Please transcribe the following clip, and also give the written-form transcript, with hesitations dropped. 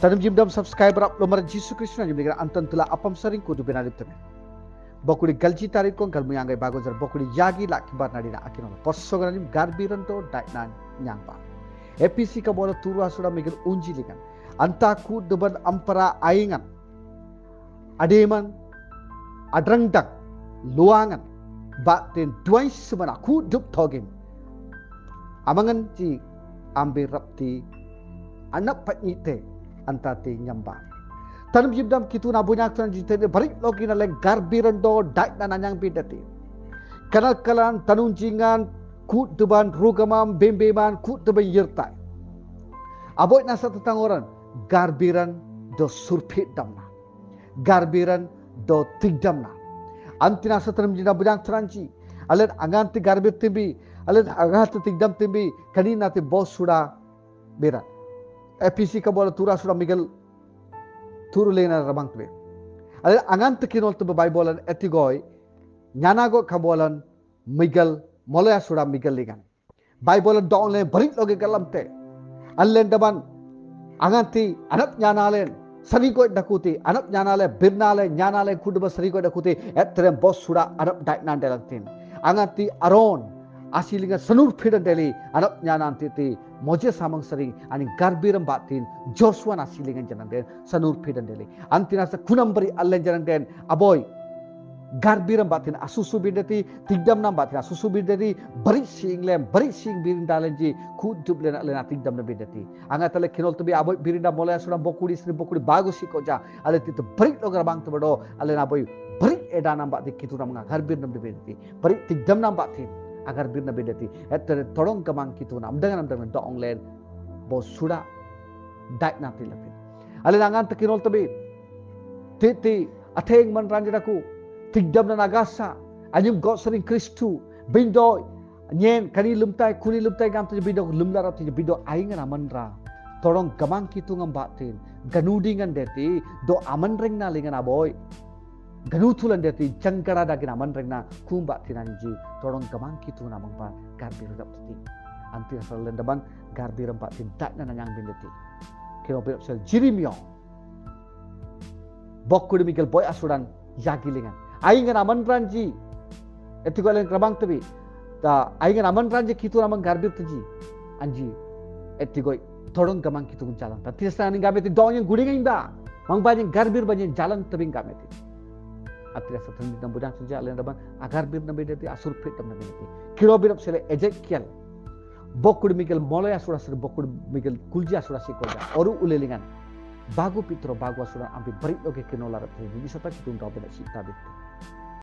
Tanam jimdam subscriber up lomar Jisu Krishna jimdam antan tula apam saring kudu benadip teme. Bokuri galji tarik kon galmu yangai bagojar bokuri yagi lakibar nadina akinola. Possoganim garbiranto daitnan nyangpa. APC ka bola turu asura migil unji likan. Anta ku deban ampara aingan. Ademan adrangdak luangan batin duai semana ku dup togim. Amangan ci ambil rapti anak patnite antati nyamba. Tanam jibdam kitu na bunyak tan jite barik logi na leng garbirando dait na nanyang bidati. Kanal kalan tanunjingan ku deban rugamam bembeman ku deban yirtai. Aboy nasa tatangoran garbiran do surpit damna. Garbiran do tigdamna. Antina sa tanam jina bunyak tranji. Alen anganti garbir timbi. Alen anganti tigdam timbi. Kanina ti bos sudah berat. APC ka bola tura sudah migel turu lena rabang tbe. Ale angan tekinol tbe Biblean etigoy nyanago ka bolan migel molaya sudah migel ligan. Biblean doon le barit loge galamte. Allen daban anganti anap nyanalen sarigo dakuti anap nyanale birnale nyanale kudba sarigo dakuti etrem bos sudah anap dait nan delantin. Anganti aron asilinga sanur fidan deli anak nyanan titi moje samang sering ani garbiram batin Joshua asilinga janan den sanur fidan deli antina sa kunambari allen janan den aboy garbiram batin asusu bidati tigdam nam batin asusu bidati bari sing birinda lenji kudub lena tigdam na bidati angatale kinol to bi aboy birinda molaya sura bokudi sri bokudi bagusi koja ale tit bari logra bang to bodo ale na boy bari edana batin kitu nam garbir nam bidati bari tigdam nam batin agar birna bedati etere todong kamang kitu nam dengan dong len bos sudah dait nanti lapin ale nangan tekinol tabi titi atheng man ranjiraku tigdam na nagasa anyum god sering Kristu bindo nyen kani lumtai kuni lumtai gam tu bindo lumlara tu bindo aingan amanra todong kamang kitu ngam batin ganudingan deti do amanreng na lingan aboy ganutulan deti jangkara dagin aman regna kumba tinanji tolong kamang kitu namang pa garbir dap teti anti asal lendaban garbir empat tindak na nanyang bindeti kiro bep sel jirimyo bokku Miguel boy asuran yagilingan aingan aman ranji etiko len krabang tebi ta aingan aman ranji kitu namang garbir teji anji etiko tolong kamang kitu jalan ta tisani gabeti dongeng guding inda mang bajing garbir bajing jalan tebing gameti atria satan bidang budang saja alen daban agar bir nabi deti asur fit nam nabi deti kiro birap sele Ezekiel bokud Miguel molaya sura sir bokud Miguel kulja sura sikoja oru ulelingan bagu pitro bagu sura ambi bari loge kinolar jadi sata kitung rabe sita bitti